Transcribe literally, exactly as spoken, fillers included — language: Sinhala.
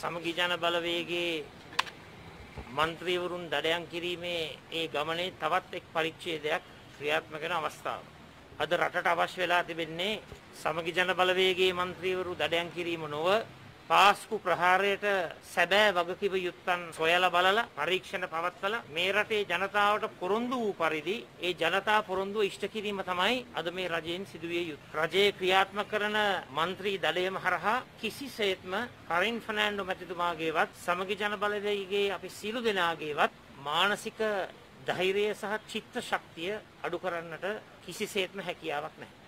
සමගි ජන බලවේගයේ මන්ත්‍රීවරුන් දඩයම් කිරීමේ ඒ ගමනේ තවත් එක් පරිච්ඡේදයක් ක්‍රියාත්මක වෙන අවස්ථාවක්. අද රටට අවශ්‍ය වෙලා තිබෙන්නේ සමගි ජන බලවේගයේ මන්ත්‍රීවරු දඩයම් කිරීම නොව පාස්කු ප්‍රහාරයට සැබෑ වගකීම යුත්තන් සොයලා බලලා පරීක්ෂණ පවත්වලා මේ රටේ ජනතාවට පොරොන්දු වූ පරිදි ඒ ජනතා පොරොන්දුව ඉෂ්ට කිරීම තමයි අද මේ රජයෙන් සිදුවිය යුත්තේ. රජයේ ක්‍රියාත්මක කරන മന്ത്രി දඩයම හරහා කිසිසේත්ම කරින් ෆර්නෑන්ඩෝ මැතිතුමාගේවත් සමගි ජන බලවේගයේ අපි සියලු දෙනාගේවත් මානසික ධෛර්යය සහ චිත්ත ශක්තිය අඩු කරන්නට කිසිසේත්ම හැකියාවක් නැහැ.